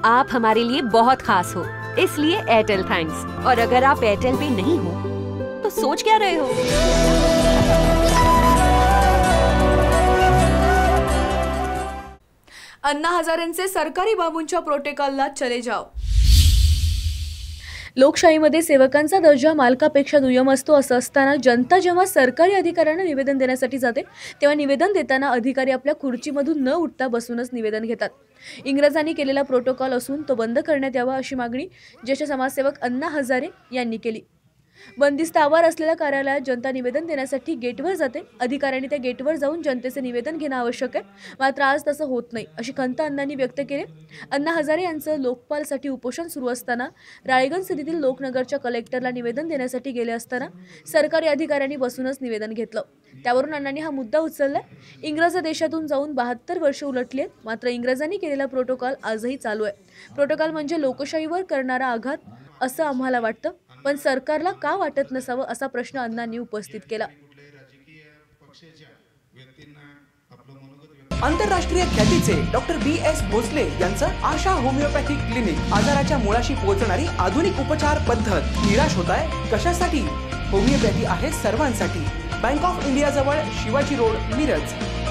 आप हमारे लिए बहुत खास हो, इसलिए एयरटेल थैंक्स। और अगर आप एयरटेल पे नहीं हो तो सोच क्या रहे हो? अण्णा हजारेंचे सरकारी बाबूंच्या प्रोटोकॉलला चले जाओ। लोकशाहीमध्ये सेवकांचा दर्जा मालकापेक्षा दुय्यम असतो। असं असताना जनता जेव्हा सरकारी अधिकाऱ्यांना निवेदन देण्यासाठी जाते तेव्हा निवेदन देताना अधिकारी आपल्या खुर्चीमधून न उठता बसूनच निवेदन घेतात। इंग्रजांनी केलेला प्रोटोकॉल असून तो बंद करण्यात यावा अशी मागणी ज्येष्ठ समाजसेवक अण्णा हजारे यांनी केली। बंदिस्त आवार असलेल्या कार्यालयात जनता निवेदन देण्यासाठी गेटवर जाते। अधिकाऱ्यांनी त्या गेटवर जाऊन जनतेचे निवेदन घेणं आवश्यक आहे, मात्र आज तसं होत नाही अशी खंत अण्णांनी व्यक्त केली। अण्णा हजारे यांचं लोकपालसाठी उपोषण सुरू असताना राळेगण सिटीतील लोकनगरच्या कलेक्टरला निवेदन देण्यासाठी गेले असताना सरकारी अधिकाऱ्यांनी बसूनच निवेदन घेतलं। त्यावरून अण्णांनी हा मुद्दा उचलला। इंग्रज देशातून जाऊन 72 वर्ष उलटली आहेत, मात्र इंग्रजांनी केलेला प्रोटोकॉल आजही चालू आहे। प्रोटोकॉल म्हणजे लोकशाहीवर करणारा आघात असं आम्हाला वाटतं, पण सरकारला का वाटत नसावं असा प्रश्न अण्णांनी उपस्थित केला। आंतरराष्ट्रीय ख्यातीचे डॉक्टर BS भोसले यांचं आशा होमिओपॅथिक क्लिनिक, आजाराच्या मुळाशी पोहोचणारी आधुनिक उपचार पद्धत। निराश होताय कशासाठी? होमिओपॅथी आहे सर्वांसाठी। बँक ऑफ इंडिया जवळ शिवाजी रोड, मिरज।